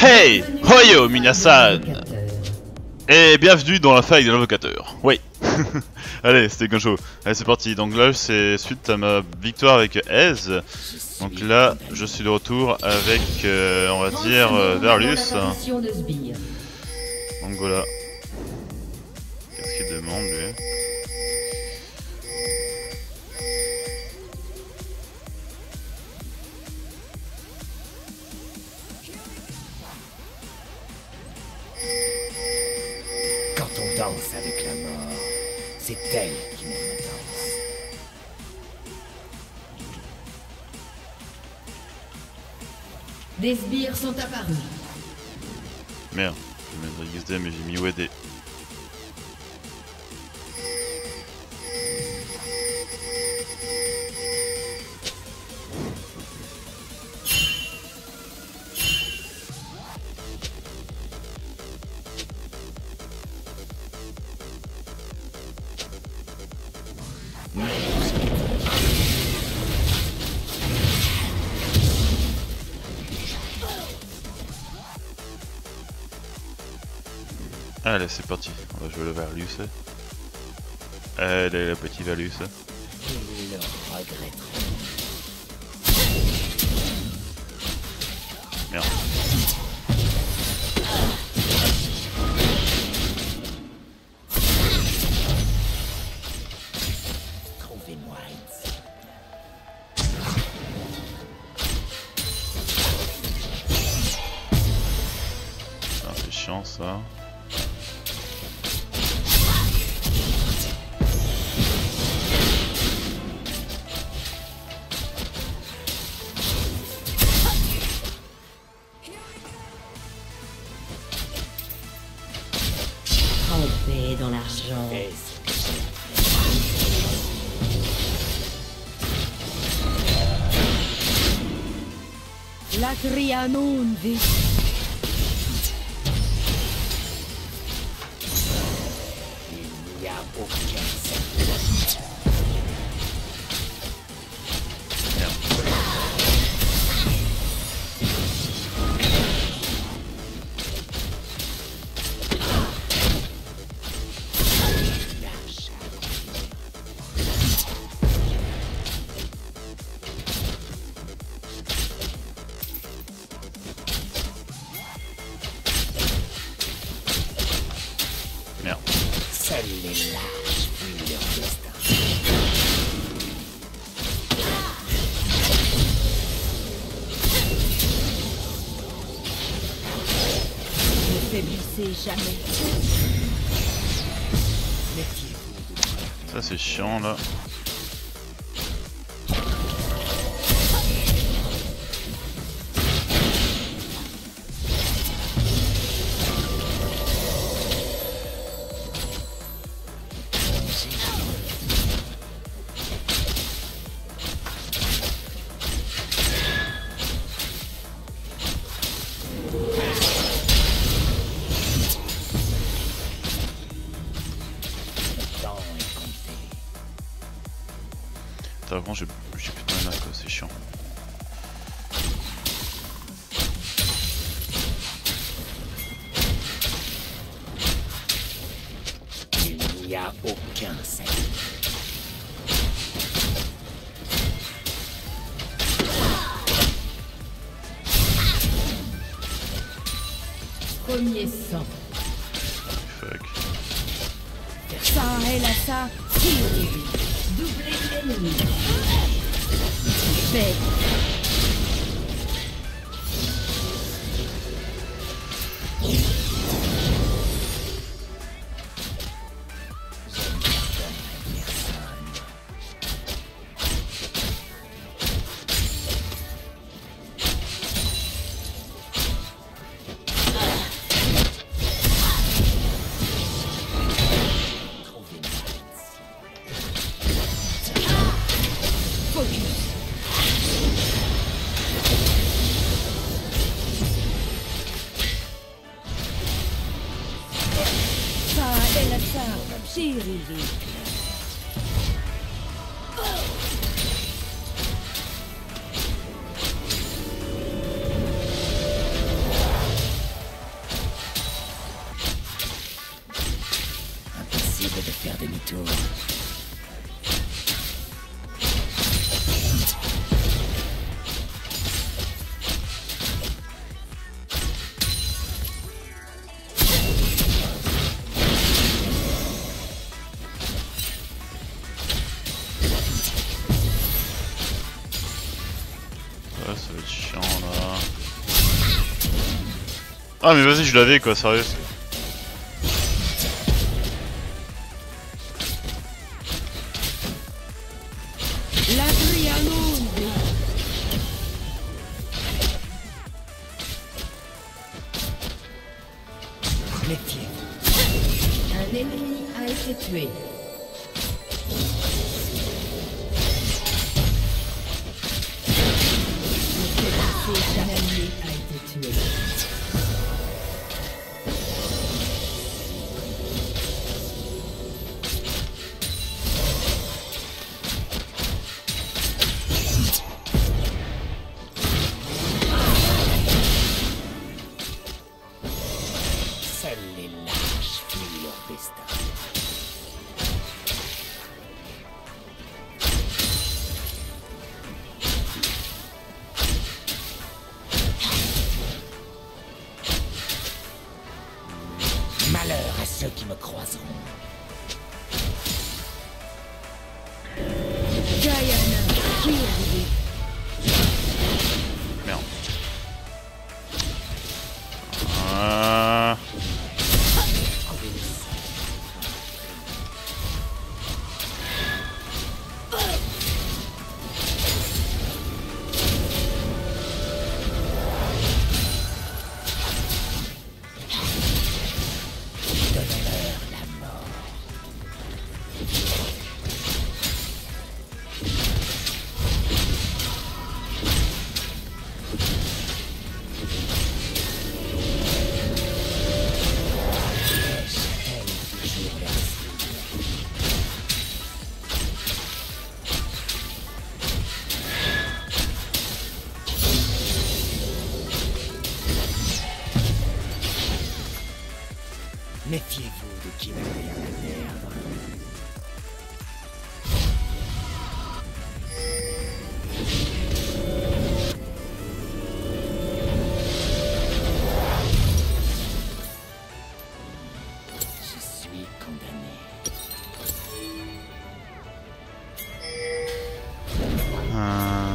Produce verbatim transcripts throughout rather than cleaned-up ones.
Hey! Hoyo minasan! Et bienvenue dans la faille de l'invocateur. Oui. Allez, c'était Goncho. Allez, c'est parti. Donc là, c'est suite à ma victoire avec Ez. Donc là, je suis de retour avec, euh, on va dire, euh, Verlus. Donc voilà. Qu'est-ce qu'il demande, lui? Quand on danse avec la mort, c'est elle qui mène la danse. Des sbires sont apparus. Merde, je vais mettre X D mais j'ai mis O D. Allez, c'est parti, on va jouer le Verlus. Allez, le petit Verlus. Ils le regretteront. Merde. Trouvez-moi ici. Ça fait chiant ça. Trempés dans l'argent. Lacriamundi. Il n'y a aucun sens. Merde. Seuls les lâches fuient leur destin. Ne faiblissez jamais. Ça c'est chiant là. Attends, avant j'ai plus de mana quoi, c'est chiant. Il n'y a aucun salut. Premier sang. Fuck. Ça et la ça. Doublé ennemi. Fait. Chiriri. ça va être chiant là. Ah mais vas-y, je l'avais quoi, sérieux. Méfiez-vous. Un ennemi a été tué. Un ennemi a été tué. Seuls les lâches fuient leur destin. Malheur à ceux qui me croiseront. Diana, qui est arrivé? Merde. Euh... Méfiez-vous de qui n'a rien à perdre. Je suis condamné. euh...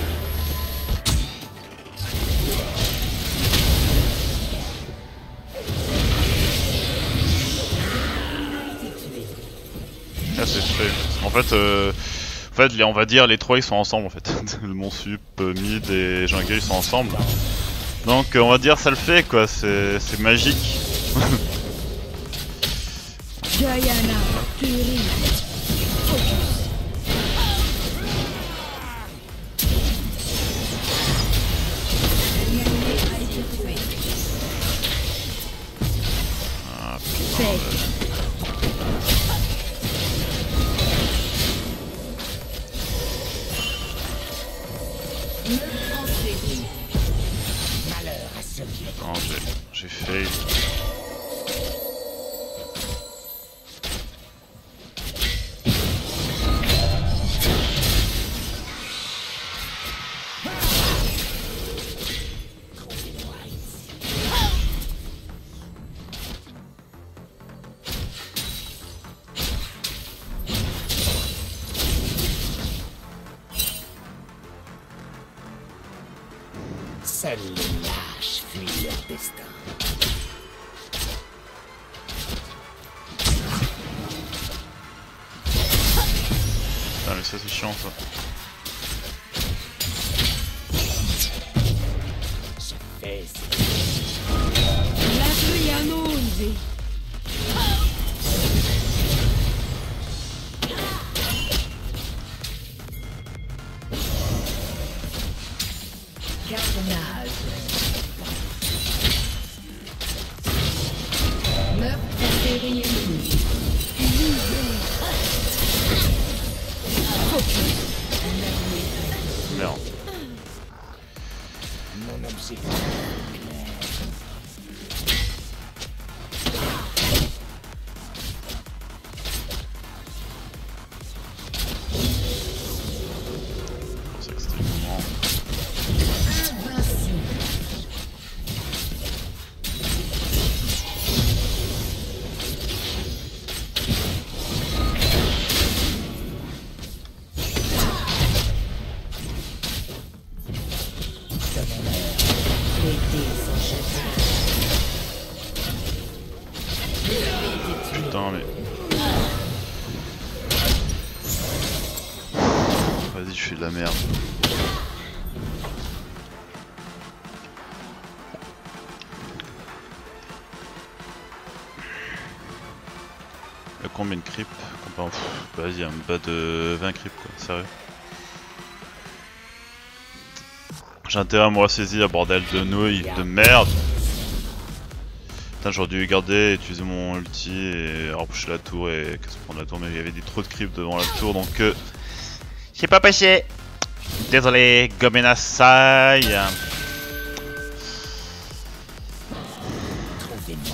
Ah, c'est fait. En fait, euh, en fait, les, on va dire les trois ils sont ensemble en fait. Mon sup, mid et jungle ils sont ensemble. Donc euh, on va dire ça le fait quoi. C'est c'est magique. Diana, Kyrie. Ah, Fait. Malheur à ceux qui me non, j'ai j'ai fail. Seuls les lâches fuient leur destin. Ah mais ça c'est chiant ça. Je fais ce Latrianose. Carnage. Meurtre en série ennemie. Merde. mon objectif. C'est extrêmement... Putain mais... Vas-y, je fais de la merde. Il y a combien de creeps? Vas-y, il y a même pas de vingt creeps quoi, sérieux. J'ai intérêt à me ressaisir, bordel de nouilles de merde. Putain, j'aurais dû garder, utiliser mon ulti et repousser la tour et qu'est-ce qu'on prend la tour, mais il y avait des trop de creeps devant la tour donc euh, j'ai pas passé. Désolé, Gomenasai. Trouvez-moi.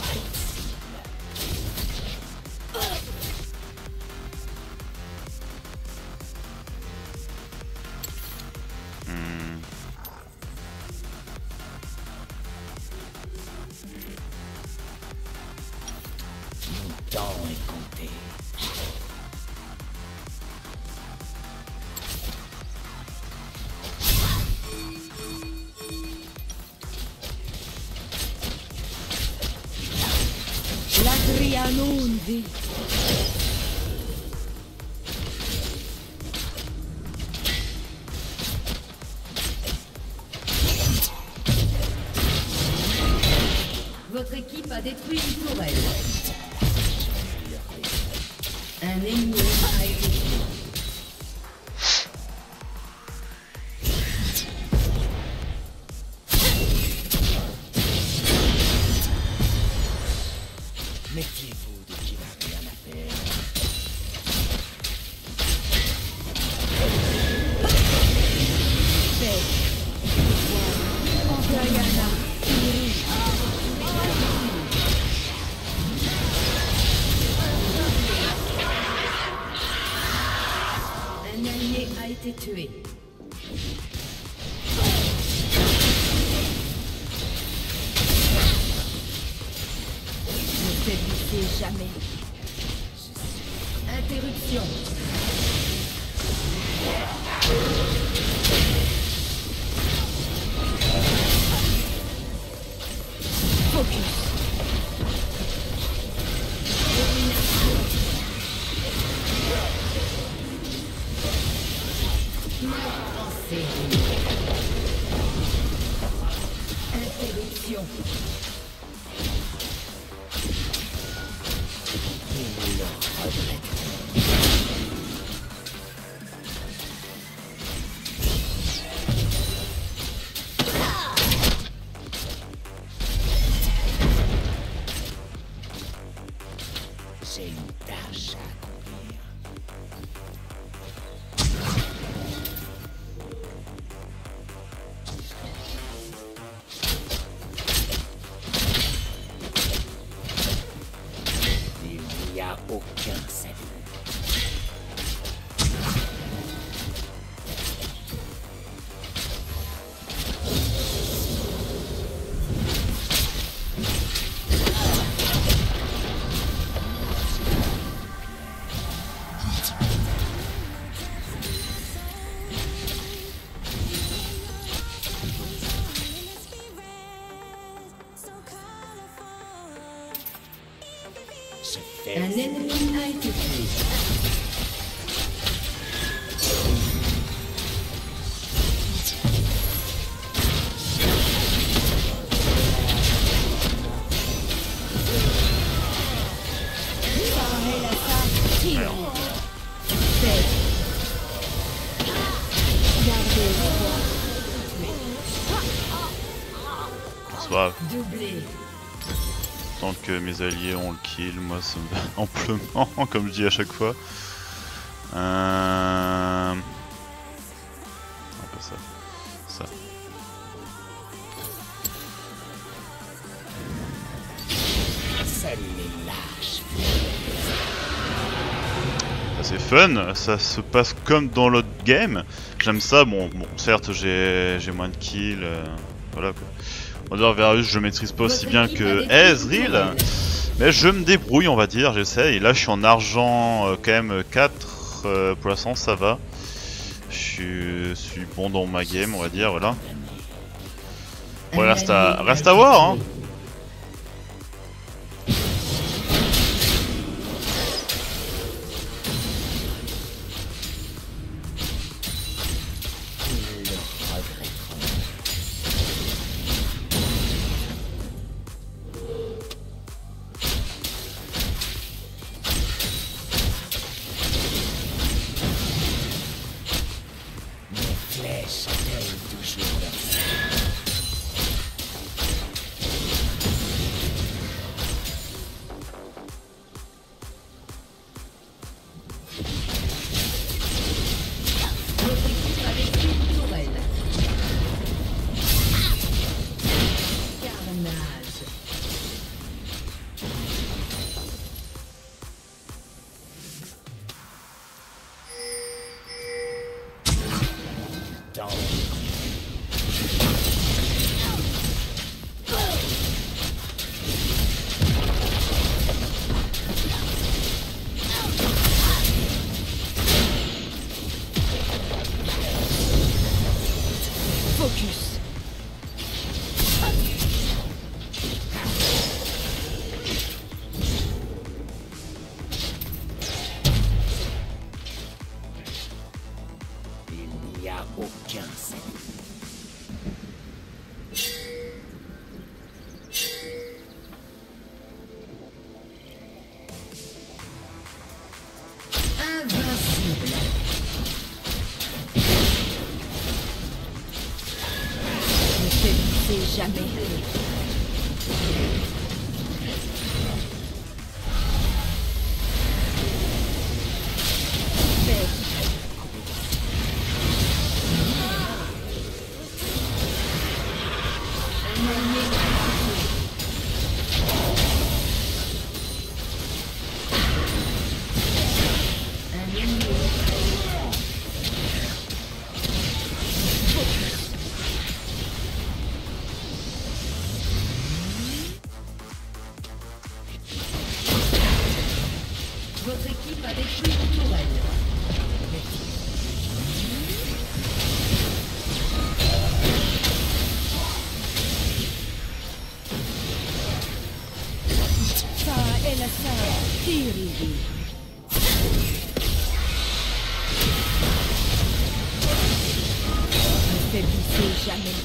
Hmm. Mon temps est compté. L'Adrianundi. Votre équipe a détruit une tourelle. Un ennemi a été tué. Méfiez-vous de qui n'a rien à faire. Diana, Kyrie. Un allié a été tué. Ne faiblissez jamais. Interruption. Focus. Interruption. Ils le regretteront. J'ai une tâche à accomplir. Il n'y a aucun salut. Je fais Un ennemi a été tué. C'est pas grave. Doublé. Tant que mes alliés ont le kill, moi ça me va amplement, comme je dis à chaque fois. Euh... Non, pas ça. Ça. Seuls les lâches. Ah, c'est fun, ça se passe comme dans l'autre game. J'aime ça, bon, bon certes j'ai moins de kills, euh, voilà quoi. Wonder Varus je maîtrise pas aussi bien que Ezreal, mais je me débrouille on va dire, j'essaie. Et là je suis en argent euh, quand même quatre, euh, pour l'instant ça va. Je suis, suis bon dans ma game on va dire, voilà. Ouais, reste à, reste à voir, hein. Focus. Il n'y a aucun salut. Invincible. Ne faiblissez jamais. Votre équipe a détruit une tourelle. Ça est la sœur Thierry. Ne faiblissez jamais.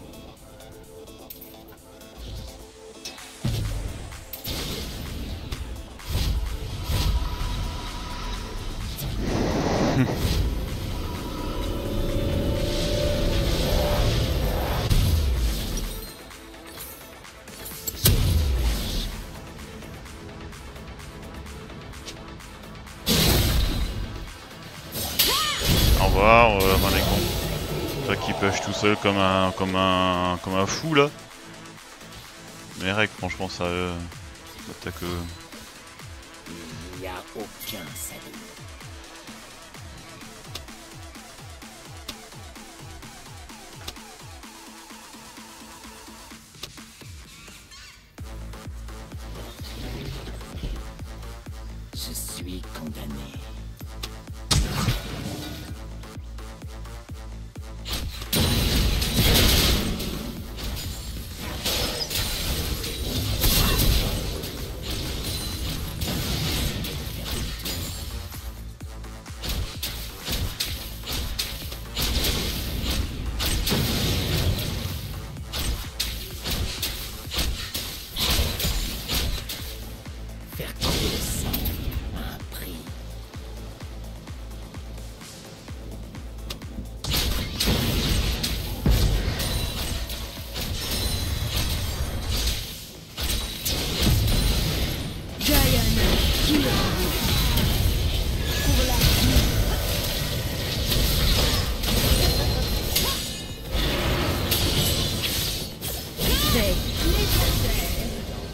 Au revoir, euh, enfin, les cons. Toi qui push tout seul comme un, comme un, comme un fou là. Mais règles, franchement, ça, euh, ça attaque. Euh... Il n'y a aucun salut. Je suis condamné. Faire couler le sang à un prix. Diana, Kira. Pour la vie. C'est nécessaire.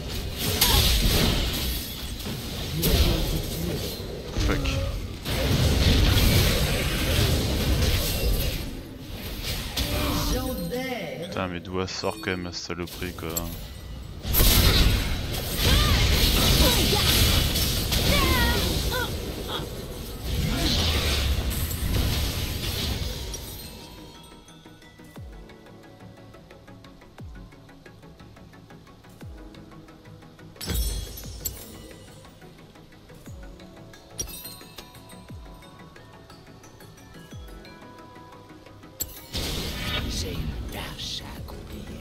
Fuck. Légendaire. Putain, mais d'où elle sort quand même, cette saloperie quoi. J'ai une tâche à accomplir.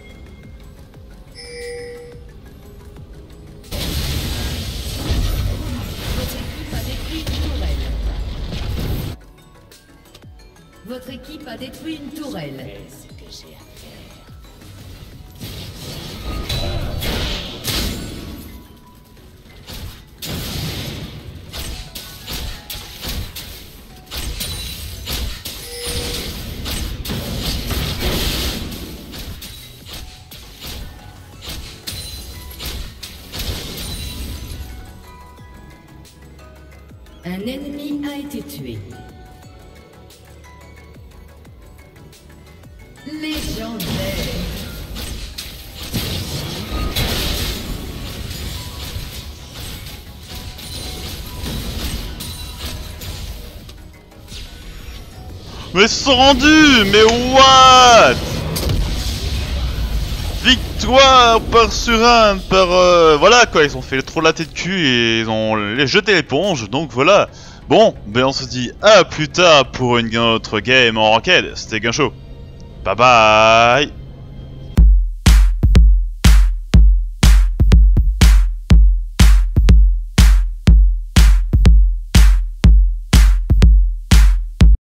Votre équipe a détruit une tourelle. Votre équipe a détruit une tourelle. Fais ce que j'ai à faire. Un ennemi a été tué. Légendaire. Mais ils se sont rendus. Mais what? Victoire par Surin, par euh, voilà quoi, ils ont fait trop la tête de cul et ils ont les jeté l'éponge, donc voilà. Bon, ben on se dit à plus tard pour une autre game en ranked. C'était Gunshow. Bye bye.